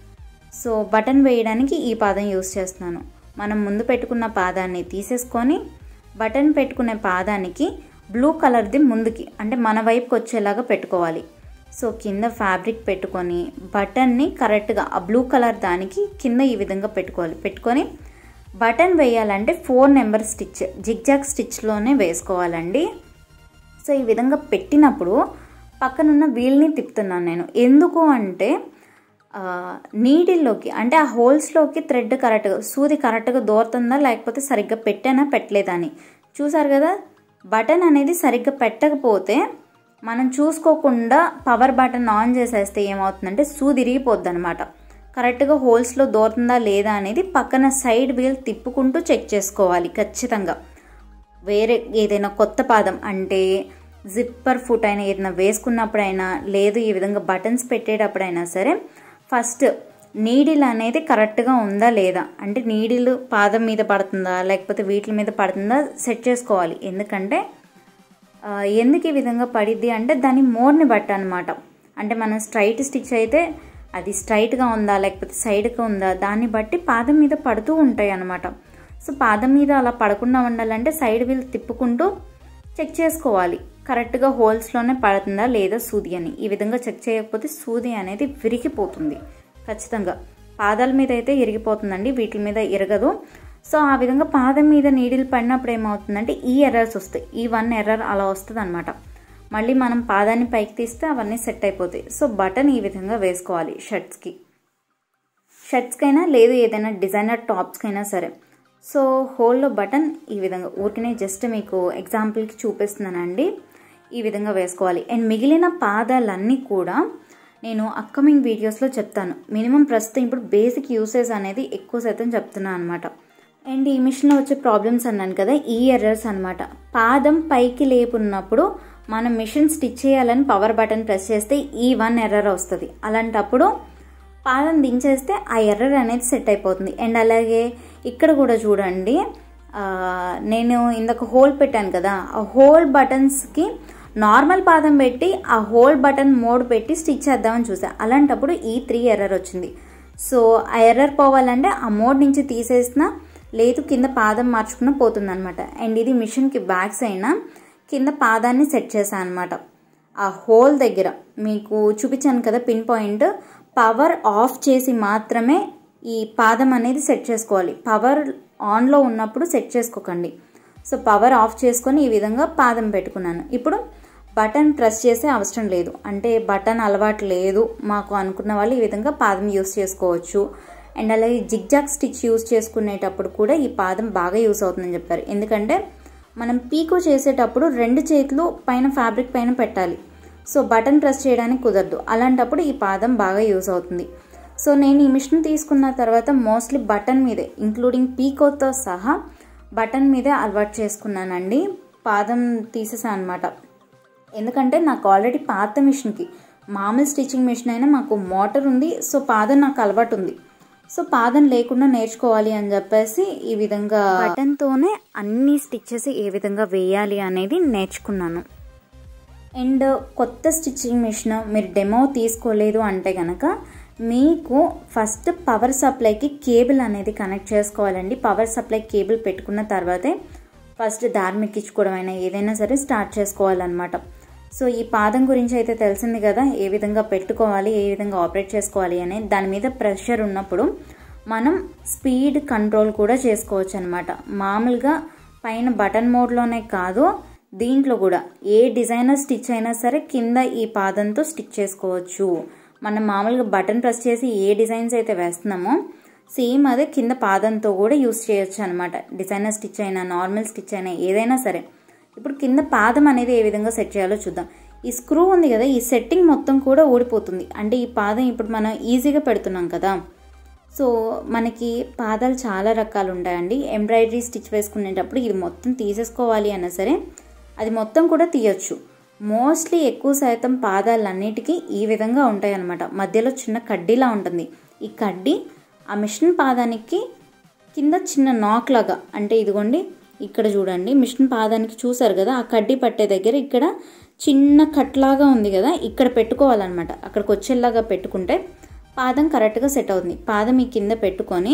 సో బటన్ వేయడానికి ఈ పాదం యూస్ చేస్తున్నాను. మనం ముందు పెట్టుకున్న పాదాన్ని తీసేసుకొని బటన్ పెట్టుకునే పాదానికి బ్లూ కలర్ది ముందుకి, అంటే మన వైపుకి వచ్చేలాగా పెట్టుకోవాలి. సో కింద ఫ్యాబ్రిక్ పెట్టుకొని బటన్ని కరెక్ట్గా ఆ బ్లూ కలర్ దానికి కింద ఈ విధంగా పెట్టుకోవాలి. పెట్టుకొని బటన్ వేయాలంటే 4 నెంబర్ స్టిచ్ జిగ్జాగ్ స్టిచ్లోనే వేసుకోవాలండి. సో ఈ విధంగా పెట్టినప్పుడు పక్కనున్న వీల్ని తిప్పుతున్నాను నేను. ఎందుకు అంటే నీడిల్లోకి, అంటే ఆ హోల్స్లోకి థ్రెడ్ కరెక్ట్గా, సూది కరెక్ట్గా దూరుతుందా లేకపోతే సరిగ్గా పెట్టానా పెట్టలేదా అని. చూసారు కదా, బటన్ అనేది సరిగ్గా పెట్టకపోతే మనం చూసుకోకుండా పవర్ బటన్ ఆన్ చేసేస్తే ఏమవుతుందంటే సూది ఇరిగిపోద్ది అనమాట. కరెక్ట్గా హోల్స్లో దూరుతుందా లేదా అనేది పక్కన సైడ్ వీల్ తిప్పుకుంటూ చెక్ చేసుకోవాలి ఖచ్చితంగా. వేరే ఏదైనా కొత్త పాదం అంటే జిప్పర్ ఫుట్ అయినా ఏదైనా వేసుకున్నప్పుడైనా లేదు ఈ విధంగా బటన్స్ పెట్టేటప్పుడైనా సరే ఫస్ట్ నీడిల్ అనేది కరెక్ట్గా ఉందా లేదా, అంటే నీడిల్ పాదం మీద పడుతుందా లేకపోతే వీటి మీద పడుతుందా సెట్ చేసుకోవాలి. ఎందుకంటే ఎందుకు ఈ విధంగా పడిద్ది అంటే దాని మోడ్ని బట్టి అనమాట. అంటే మనం స్ట్రైట్ స్టిచ్ అయితే అది స్ట్రైట్గా ఉందా లేకపోతే సైడ్గా ఉందా దాన్ని బట్టి పాదం మీద పడుతూ ఉంటాయి అన్నమాట. సో పాదం మీద అలా పడకుండా ఉండాలంటే సైడ్ వీల్ తిప్పుకుంటూ చెక్ చేసుకోవాలి కరెక్ట్గా హోల్స్లోనే పడుతుందా లేదా సూది అని. ఈ విధంగా చెక్ చేయకపోతే సూది అనేది విరిగిపోతుంది ఖచ్చితంగా. పాదాల మీద అయితే ఇరిగిపోతుందండి, వీటి మీద ఇరగదు. సో ఆ విధంగా పాదం మీద నీడిల్ పడినప్పుడు ఏమవుతుందంటే ఈ ఎర్రర్స్ వస్తాయి, ఈ 1 ఎర్రర్ అలా వస్తుంది అనమాట. మళ్ళీ మనం పాదాన్ని పైకి తీస్తే అవన్నీ సెట్ అయిపోతాయి. సో బటన్ ఈ విధంగా వేసుకోవాలి షర్ట్స్కి అయినా లేదు ఏదైనా డిజైనర్ టాప్స్కి అయినా సరే. సో హోల్లో బటన్ ఈ విధంగా ఊరికనే జస్ట్ మీకు ఎగ్జాంపుల్కి చూపిస్తున్నానండి. ఈ విధంగా వేసుకోవాలి. అండ్ మిగిలిన పాదాలన్నీ కూడా నేను అప్కమింగ్ వీడియోస్లో చెప్తాను. మినిమం ప్రస్తుతం ఇప్పుడు బేసిక్ యూసేజ్ అనేది ఎక్కువ శాతం చెప్తున్నాను అనమాట. అండ్ ఈ మిషన్లో వచ్చే ప్రాబ్లమ్స్ అన్నాను కదా, ఈ ఎర్రర్స్ అనమాట. పాదం పైకి లేపున్నప్పుడు మనం మిషన్ స్టిచ్ చేయాలని పవర్ బటన్ ప్రెస్ చేస్తే ఈ 1 ఎర్రర్ వస్తుంది. అలాంటప్పుడు పాదం దించేస్తే ఆ ఎర్రర్ అనేది సెట్ అయిపోతుంది. అండ్ అలాగే ఇక్కడ కూడా చూడండి, నేను ఇందాక హోల్ పెట్టాను కదా, ఆ హోల్ బటన్స్కి నార్మల్ పాదం పెట్టి ఆ హోల్ బటన్ మోడ్ పెట్టి స్టిచ్ చేద్దామని చూసా. అలాంటప్పుడు ఈ 3 ఎర్రర్ వచ్చింది. సో ఆ ఎర్రర్ పోవాలంటే ఆ మోడ్ నుంచి తీసేసిన లేదు కింద పాదం మార్చుకున్న పోతుంది అనమాట. అండ్ ఇది మిషన్కి బ్యాక్ సైడ్ కింద పాదాన్ని సెట్ చేశాను అనమాట. ఆ హోల్ దగ్గర మీకు చూపించాను కదా పిన్ పాయింట్, పవర్ ఆఫ్ చేసి మాత్రమే ఈ పాదం అనేది సెట్ చేసుకోవాలి. పవర్ ఆన్లో ఉన్నప్పుడు సెట్ చేసుకోకండి. సో పవర్ ఆఫ్ చేసుకొని ఈ విధంగా పాదం పెట్టుకున్నాను. ఇప్పుడు బటన్ ప్రెస్ చేసే అవసరం లేదు, అంటే బటన్ అలవాటు లేదు మాకు అనుకున్న వాళ్ళు ఈ విధంగా పాదం యూస్ చేసుకోవచ్చు. అండ్ అలాగే జిగ్జాగ్ స్టిచ్ యూస్ చేసుకునేటప్పుడు కూడా ఈ పాదం బాగా యూస్ అవుతుందని చెప్పారు. ఎందుకంటే మనం పీకో చేసేటప్పుడు 2 చేతులు పైన ఫ్యాబ్రిక్ పైన పెట్టాలి. సో బటన్ ప్రెస్ చేయడానికి కుదరదు. అలాంటప్పుడు ఈ పాదం బాగా యూస్ అవుతుంది. సో నేను ఈ మిషన్ తీసుకున్న తర్వాత మోస్ట్లీ బటన్ మీదే ఇంక్లూడింగ్ పీకోతో సహా బటన్ మీదే అలవాటు చేసుకున్నానండి. పాదం తీసేసాను అనమాట. ఎందుకంటే నాకు ఆల్రెడీ పాత మిషన్కి మామూలు స్టిచ్చింగ్ మిషన్ అయినా మాకు మోటార్ ఉంది. సో పాదం నాకు అలవాటు ఉంది. సో పాదం లేకుండా నేర్చుకోవాలి అని చెప్పేసి ఈ విధంగా బటన్తోనే అన్ని స్టిచ్చెస్ ఏ విధంగా వేయాలి అనేది నేర్చుకున్నాను. అండ్ కొత్త స్టిచ్చింగ్ మిషన్ మీరు డెమో తీసుకోలేదు అంటే కనుక మీకు ఫస్ట్ పవర్ సప్లైకి కేబుల్ అనేది కనెక్ట్ చేసుకోవాలండి. పవర్ సప్లై కేబుల్ పెట్టుకున్న తర్వాతే ఫస్ట్ దారం ఎక్కించుకోవడం అయినా ఏదైనా సరే స్టార్ట్ చేసుకోవాలన్నమాట. సో ఈ పాదం గురించి అయితే తెలిసింది కదా, ఏ విధంగా పెట్టుకోవాలి, ఏ విధంగా ఆపరేట్ చేసుకోవాలి అనేది. దాని మీద ప్రెషర్ ఉన్నప్పుడు మనం స్పీడ్ కంట్రోల్ కూడా చేసుకోవచ్చు అనమాట. మామూలుగా పైన బటన్ మోడ్లోనే కాదు, దీంట్లో కూడా ఏ డిజైనర్ స్టిచ్ అయినా సరే కింద ఈ పాదంతో స్టిచ్ చేసుకోవచ్చు. మనం మామూలుగా బటన్ ప్రెస్ చేసి ఏ డిజైన్స్ అయితే వేస్తున్నామో సేమ్ అదే కింద పాదంతో కూడా యూస్ చేయొచ్చు అనమాట. డిజైనర్ స్టిచ్ అయినా నార్మల్ స్టిచ్ అయినా ఏదైనా సరే. ఇప్పుడు కింద పాదం అనేది ఏ విధంగా సెట్ చేయాలో చూద్దాం. ఈ స్క్రూ ఉంది కదా, ఈ సెట్టింగ్ మొత్తం కూడా ఊడిపోతుంది. అంటే ఈ పాదం ఇప్పుడు మనం ఈజీగా పెడుతున్నాం కదా. సో మనకి పాదాలు చాలా రకాలు ఉంటాయండి. ఎంబ్రాయిడరీ స్టిచ్ వేసుకునేటప్పుడు ఇది మొత్తం తీసేసుకోవాలి అన్నా సరే అది మొత్తం కూడా తీయొచ్చు. మోస్ట్లీ ఎక్కువ శాతం పాదాలన్నిటికీ ఈ విధంగా ఉంటాయి అన్నమాట. మధ్యలో చిన్న కడ్డీలా ఉంటుంది. ఈ కడ్డీ ఆ మిషన్ పాదానికి కింద చిన్న నాక్ లాగా, అంటే ఇదిగోండి ఇక్కడ చూడండి మిషన్ పాదానికి చూసారు కదా, ఆ కడ్డీ పట్టే దగ్గర ఇక్కడ చిన్న కట్లాగా ఉంది కదా, ఇక్కడ పెట్టుకోవాలన్నమాట. అక్కడికి వచ్చేలాగా పెట్టుకుంటే పాదం కరెక్ట్గా సెట్ అవుతుంది. పాదం ఈ కింద పెట్టుకొని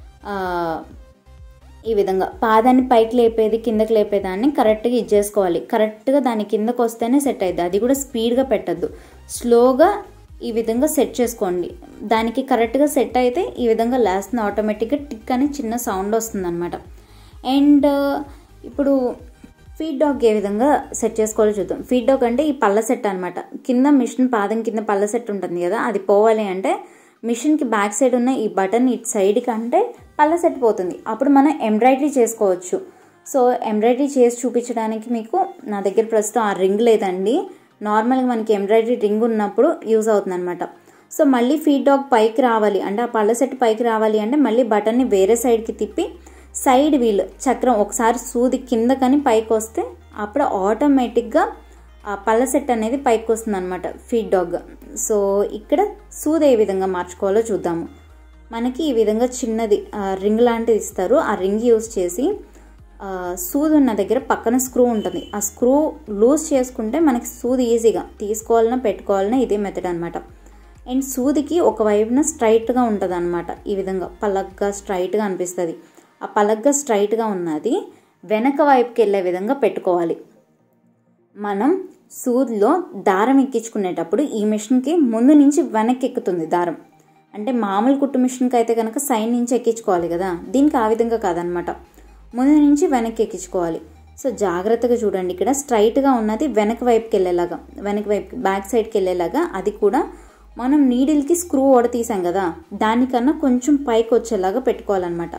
ఈ విధంగా పాదాన్ని పైకి లేపేది కిందకి లేపేదాన్ని కరెక్ట్గా ఇచ్చేసుకోవాలి. కరెక్ట్గా దాని కిందకు వస్తేనే సెట్ అవుతుంది. అది కూడా స్పీడ్గా పెట్టద్దు, స్లోగా ఈ విధంగా సెట్ చేసుకోండి. దానికి కరెక్ట్గా సెట్ అయితే ఈ విధంగా లేస్తుంది, ఆటోమేటిక్గా టిక్ అని చిన్న సౌండ్ వస్తుంది అనమాట. అండ్ ఇప్పుడు ఫీడ్ డాగ్ ఏ విధంగా సెట్ చేసుకోవాలో చూద్దాం. ఫీడ్ డాగ్ అంటే ఈ పళ్ళ సెట్ అనమాట. కింద మిషన్ పాదం కింద పళ్ళ సెట్ ఉంటుంది కదా, అది పోవాలి అంటే మిషన్కి బ్యాక్ సైడ్ ఉన్న ఈ బటన్ ఇటు సైడ్కి అంటే పళ్ళ సెట్ పోతుంది. అప్పుడు మనం ఎంబ్రాయిడరీ చేసుకోవచ్చు. సో ఎంబ్రాయిడరీ చేసి చూపించడానికి మీకు నా దగ్గర ప్రస్తుతం ఆ రింగ్ లేదండి. నార్మల్గా మనకి ఎంబ్రాయిడరీ రింగ్ ఉన్నప్పుడు యూజ్ అవుతుంది అనమాట. సో మళ్ళీ ఫీడ్ డాగ్ పైకి రావాలి అంటే ఆ పళ్ళ సెట్ పైకి రావాలి అంటే మళ్ళీ బటన్ని వేరే సైడ్కి తిప్పి సైడ్ వీల్ చక్రం ఒకసారి సూది కిందకని పైకి వస్తే అప్పుడు ఆటోమేటిక్గా ఆ పళ్ళ సెట్ అనేది పైకి వస్తుంది అనమాట ఫీడ్ డాగ్. సో ఇక్కడ సూది ఏ విధంగా మార్చుకోవాలో చూద్దాము. మనకి ఈ విధంగా చిన్నది రింగ్ లాంటిది ఇస్తారు. ఆ రింగ్ యూజ్ చేసి సూది ఉన్న దగ్గర పక్కన స్క్రూ ఉంటుంది. ఆ స్క్రూ లూజ్ చేసుకుంటే మనకి సూది ఈజీగా తీసుకోవాలన్నా పెట్టుకోవాలన్నా ఇదే మెథడ్ అనమాట. అండ్ సూదికి ఒకవైపున స్ట్రైట్గా ఉంటుంది అనమాట. ఈ విధంగా పలగ్గా స్ట్రైట్గా అనిపిస్తుంది. ఆ పలగ్గా స్ట్రైట్గా ఉన్నది వెనక వైపుకి వెళ్ళే విధంగా పెట్టుకోవాలి. మనం సూదిలో దారం ఎక్కించుకునేటప్పుడు ఈ మిషన్కి ముందు నుంచి వెనక్కి ఎక్కుతుంది దారం. అంటే మామూలు కుట్టు మిషన్కి అయితే కనుక సైడ్ నుంచి ఎక్కించుకోవాలి కదా, దీనికి ఆ విధంగా కాదనమాట, ముందు నుంచి వెనక్కి ఎక్కించుకోవాలి. సో జాగ్రత్తగా చూడండి, ఇక్కడ స్ట్రైట్గా ఉన్నది వెనక వైపుకి వెళ్ళేలాగా, వెనక వైపుకి బ్యాక్ సైడ్కి వెళ్ళేలాగా, అది కూడా మనం నీడిల్కి స్క్రూ ఓడ తీసాం కదా దానికన్నా కొంచెం పైకి వచ్చేలాగా పెట్టుకోవాలన్నమాట.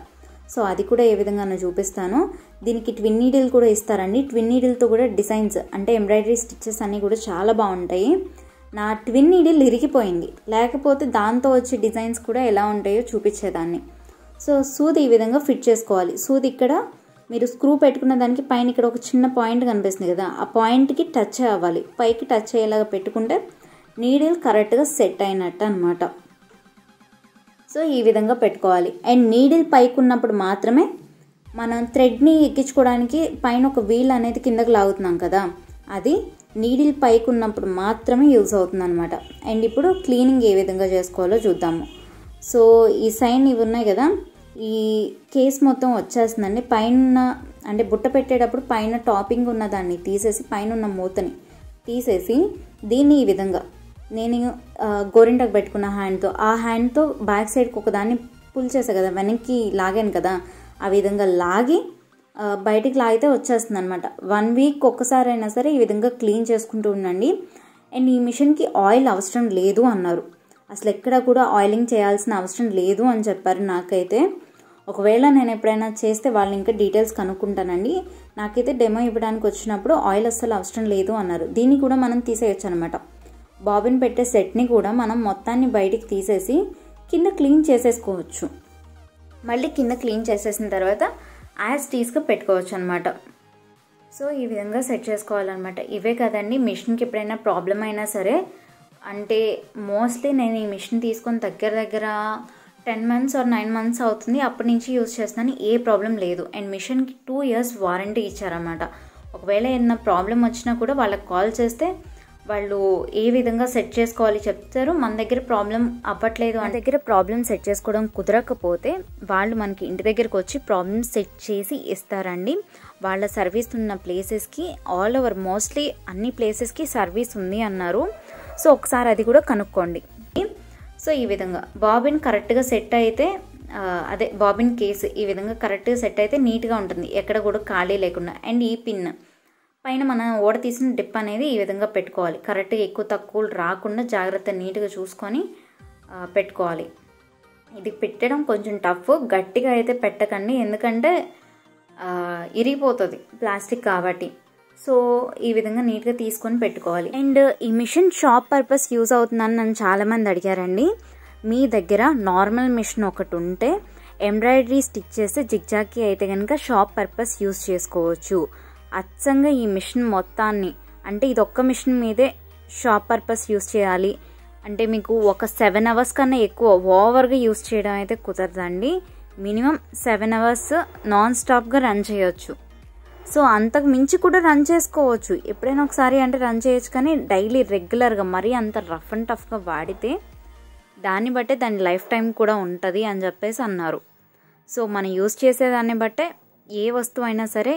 సో అది కూడా ఏ విధంగానో చూపిస్తాను. దీనికి ట్విన్ నీడిల్ కూడా ఇస్తారండి. ట్విన్ నీడిల్తో కూడా డిజైన్స్ అంటే ఎంబ్రాయిడరీ స్టిచ్చెస్ అన్నీ కూడా చాలా బాగుంటాయి. నా ట్విన్ నీడిల్ ఇరిగిపోయింది, లేకపోతే దాంతో వచ్చే డిజైన్స్ కూడా ఎలా ఉంటాయో చూపించేదాన్ని. సో సూది ఈ విధంగా ఫిట్ చేసుకోవాలి. సూది ఇక్కడ మీరు స్క్రూ పెట్టుకున్న దానికి పైన ఇక్కడ ఒక చిన్న పాయింట్ కనిపిస్తుంది కదా, ఆ పాయింట్కి టచ్ అవ్వాలి. పైకి టచ్ అయ్యేలాగా పెట్టుకుంటే నీడిల్ కరెక్ట్గా సెట్ అయినట్టు అనమాట. సో ఈ విధంగా పెట్టుకోవాలి. అండ్ నీడిల్ పైకి ఉన్నప్పుడు మాత్రమే మనం థ్రెడ్ని ఎక్కించుకోవడానికి పైన ఒక వీల్ అనేది కిందకి లాగుతున్నాం కదా, అది నీడిల్ పైకి ఉన్నప్పుడు మాత్రమే యూజ్ అవుతుంది అనమాట. అండ్ ఇప్పుడు క్లీనింగ్ ఏ విధంగా చేసుకోవాలో చూద్దాము. సో ఈ సైన్ ఇవి ఉన్నాయి కదా, ఈ కేస్ మొత్తం వచ్చేస్తుందండి. పైన అంటే బుట్ట పెట్టేటప్పుడు పైన టాపింగ్ ఉన్న దాన్ని తీసేసి పైన ఉన్న మూతని తీసేసి దీన్ని ఈ విధంగా నేను గోరింటాకు పెట్టుకున్న హ్యాండ్తో, ఆ హ్యాండ్తో బ్యాక్ సైడ్కి ఒక దాన్ని పుల్ చేసా కదా, వెనక్కి లాగాను కదా, ఆ విధంగా లాగి బయటికి లాగితే వచ్చేస్తుంది అనమాట. 1 వీక్ ఒక్కసారి అయినా సరే ఈ విధంగా క్లీన్ చేసుకుంటూ ఉండండి. అండ్ ఈ మిషన్కి ఆయిల్ అవసరం లేదు అన్నారు. అసలు ఎక్కడ కూడా ఆయిలింగ్ చేయాల్సిన అవసరం లేదు అని చెప్పారు నాకైతే. ఒకవేళ నేను ఎప్పుడైనా చేస్తే వాళ్ళని ఇంకా డీటెయిల్స్ కనుక్కుంటానండి. నాకైతే డెమో ఇవ్వడానికి వచ్చినప్పుడు ఆయిల్ అస్సలు అవసరం లేదు అన్నారు. దీన్ని కూడా మనం తీసేయచ్చు అనమాట. బాబిన్ పెట్టే సెట్ని కూడా మనం మొత్తాన్ని బయటికి తీసేసి కింద క్లీన్ చేసేసుకోవచ్చు. మళ్ళీ కింద క్లీన్ చేసేసిన తర్వాత యాజ్ టీస్గా పెట్టుకోవచ్చు అనమాట. సో ఈ విధంగా సెట్ చేసుకోవాలన్నమాట. ఇవే కదండి, మిషన్కి ఎప్పుడైనా ప్రాబ్లం అయినా సరే, అంటే మోస్ట్లీ నేను ఈ మిషన్ తీసుకొని దగ్గర 10 months or 9 months అవుతుంది. అప్పటి నుంచి యూజ్ చేస్తున్నాను, ఏ ప్రాబ్లం లేదు. అండ్ మిషన్కి 2 years వారంటీ ఇచ్చారన్నమాట. ఒకవేళ ఏదైనా ప్రాబ్లం వచ్చినా కూడా వాళ్ళకి కాల్ చేస్తే వాళ్ళు ఏ విధంగా సెట్ చేసుకోవాలి చెప్తారు. మన దగ్గర ప్రాబ్లం అవ్వట్లేదు, మన దగ్గర ప్రాబ్లం సెట్ చేసుకోవడం కుదరకపోతే వాళ్ళు మనకి ఇంటి దగ్గరకు వచ్చి ప్రాబ్లమ్ సెట్ చేసి ఇస్తారండి. వాళ్ళ సర్వీస్ ఉన్న ప్లేసెస్కి ఆల్ ఓవర్ మోస్ట్లీ అన్ని ప్లేసెస్కి సర్వీస్ ఉంది అన్నారు. సో ఒకసారి అది కూడా కనుక్కోండి. సో ఈ విధంగా బాబిన్ కరెక్ట్గా సెట్ అయితే, అదే బాబిన్ కేసు ఈ విధంగా కరెక్ట్గా సెట్ అయితే నీట్గా ఉంటుంది, ఎక్కడ కూడా ఖాళీ లేకుండా. అండ్ ఈ పిన్ పైన మనం ఓడ తీసిన డిప్ అనేది ఈ విధంగా పెట్టుకోవాలి. కరెక్ట్గా ఎక్కువ తక్కువ రాకుండా జాగ్రత్త నీట్గా చూసుకొని పెట్టుకోవాలి. ఇది పెట్టడం కొంచెం టఫ్, గట్టిగా అయితే పెట్టకండి, ఎందుకంటే ఇరిగిపోతుంది ప్లాస్టిక్ కాబట్టి. సో ఈ విధంగా నీట్గా తీసుకొని పెట్టుకోవాలి. అండ్ ఈ మిషన్ షాప్ పర్పస్ యూజ్ అవుతుందని నన్ను చాలామంది అడిగారండి. మీ దగ్గర నార్మల్ మిషన్ ఒకటి ఉంటే ఎంబ్రాయిడరీ స్టిచ్ చేస్తే జిగ్జాగ్కి అయితే కనుక షాప్ పర్పస్ యూజ్ చేసుకోవచ్చు. అచ్చంగా ఈ మిషన్ మొత్తాన్ని, అంటే ఇది ఒక్క మిషన్ మీదే షాప్ పర్పస్ యూజ్ చేయాలి అంటే మీకు ఒక 7 hours కన్నా ఎక్కువ ఓవర్గా యూజ్ చేయడం అయితే కుదరదండి. మినిమం 7 hours నాన్ స్టాప్గా రన్ చేయొచ్చు. సో అంతకు మించి కూడా రన్ చేసుకోవచ్చు, ఎప్పుడైనా ఒకసారి అంటే రన్ చేయొచ్చు. కానీ డైలీ రెగ్యులర్గా మరీ అంత రఫ్ అండ్ టఫ్గా వాడితే దాన్ని బట్టే దాని లైఫ్ టైం కూడా ఉంటుంది అని చెప్పేసి అన్నారు. సో మనం యూజ్ చేసేదాన్ని బట్టే ఏ వస్తువు అయినా సరే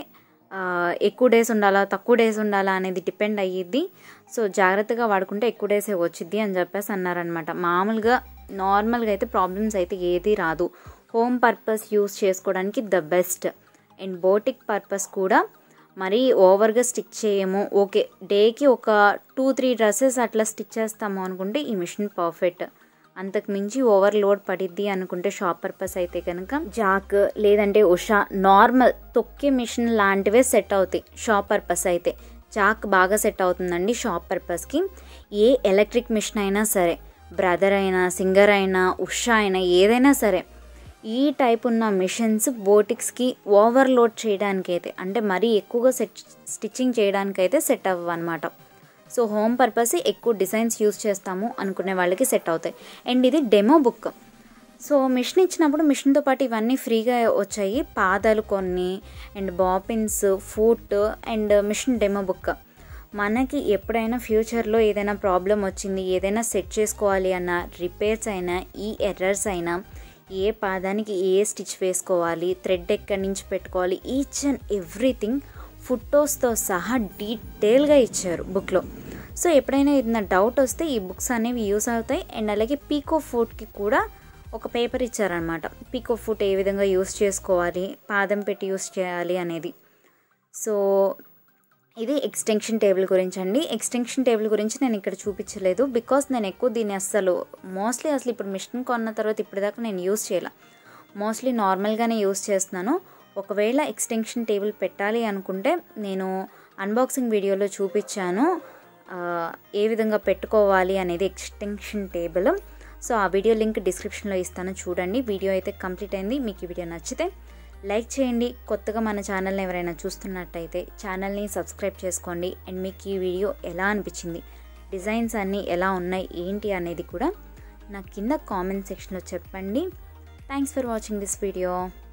ఎక్కువ డేస్ ఉండాలా తక్కువ డేస్ ఉండాలా అనేది డిపెండ్ అయ్యిద్ది. సో జాగ్రత్తగా వాడుకుంటే ఎక్కువ డేసే వచ్చిద్ది అని చెప్పేసి అన్నారనమాట. మామూలుగా నార్మల్గా అయితే ప్రాబ్లమ్స్ అయితే ఏది రాదు. హోమ్ పర్పస్ యూజ్ చేసుకోవడానికి the best. And boutique purpose కూడా మరీ ఓవర్గా స్టిచ్ చేయము, ఓకే డేకి ఒక 2-3 డ్రెస్సెస్ అట్లా స్టిచ్ చేస్తాము అనుకుంటే ఈ మిషన్ పర్ఫెక్ట్. అంతకు మించి ఓవర్లోడ్ పడిద్ది అనుకుంటే షాప్ పర్పస్ అయితే కనుక జాక్ లేదంటే ఉషా నార్మల్ తొక్కే మిషన్ లాంటివే సెట్ అవుతాయి. షాప్ పర్పస్ అయితే జాక్ బాగా సెట్ అవుతుందండి షాప్ పర్పస్కి. ఏ ఎలక్ట్రిక్ మిషన్ అయినా సరే, బ్రదర్ అయినా సింగర్ అయినా ఉషా అయినా ఏదైనా సరే, ఈ టైప్ ఉన్న మిషన్స్ బోటిక్స్కి ఓవర్లోడ్ చేయడానికైతే అంటే మరీ ఎక్కువగా స్టిచ్చింగ్ చేయడానికైతే సెట్ అవ్వవు అనమాట. సో హోమ్ పర్పస్ ఎక్కువ డిజైన్స్ యూజ్ చేస్తాము అనుకునే వాళ్ళకి సెట్ అవుతాయి. అండ్ ఇది డెమో బుక్. సో మిషన్ ఇచ్చినప్పుడు మిషన్తో పాటు ఇవన్నీ ఫ్రీగా వచ్చాయి, పాదాలు కొన్ని and bobbins, foot and machine demo book. మనకి ఎప్పుడైనా ఫ్యూచర్లో ఏదైనా ప్రాబ్లం వచ్చింది, ఏదైనా సెట్ చేసుకోవాలి అన్న, రిపేర్స్ అయినా, ఈ ఎర్రర్స్ అయినా, ఏ పాదానికి ఏ స్టిచ్ వేసుకోవాలి, థ్రెడ్ ఎక్కడి నుంచి పెట్టుకోవాలి, ఈచ్ అండ్ ఎవ్రీథింగ్ ఫోటోస్తో సహా డీటెయిల్గా ఇచ్చారు బుక్లో. సో ఎప్పుడైనా ఏదైనా డౌట్ వస్తే ఈ బుక్స్ అనేవి యూస్ అవుతాయి. అండ్ అలాగే పీకో ఫూట్కి కూడా ఒక పేపర్ ఇచ్చారనమాట. పీకో ఫూట్ ఏ విధంగా యూస్ చేసుకోవాలి, పాదం పెట్టి యూస్ చేయాలి అనేది. సో ఇది ఎక్స్టెన్షన్ టేబుల్ గురించి అండి. ఎక్స్టెన్షన్ టేబుల్ గురించి నేను ఇక్కడ చూపించలేదు, బికాస్ నేను ఎక్కువ దీన్ని మోస్ట్లీ అసలు ఇప్పుడు మిషన్ కొన్న తర్వాత ఇప్పటిదాకా నేను యూస్ చేయాల. మోస్ట్లీ నార్మల్గానే యూస్ చేస్తున్నాను. ఒకవేళ ఎక్స్టెన్షన్ టేబుల్ పెట్టాలి అనుకుంటే నేను అన్బాక్సింగ్ వీడియోలో చూపించాను ఏ విధంగా పెట్టుకోవాలి అనేది ఎక్స్టెన్షన్ టేబుల్. సో ఆ వీడియో లింక్ డిస్క్రిప్షన్లో ఇస్తాను, చూడండి. వీడియో అయితే కంప్లీట్ అయింది. మీకు ఈ వీడియో నచ్చితే లైక్ చేయండి. కొత్తగా మన ఛానల్ని ఎవరైనా చూస్తున్నట్టయితే ఛానల్ని సబ్స్క్రైబ్ చేసుకోండి. అండ్ మీకు ఈ వీడియో ఎలా అనిపించింది, డిజైన్స్ అన్నీ ఎలా ఉన్నాయి ఏంటి అనేది కూడా నాకు కింద కామెంట్ సెక్షన్లో చెప్పండి. Thanks for watching this video.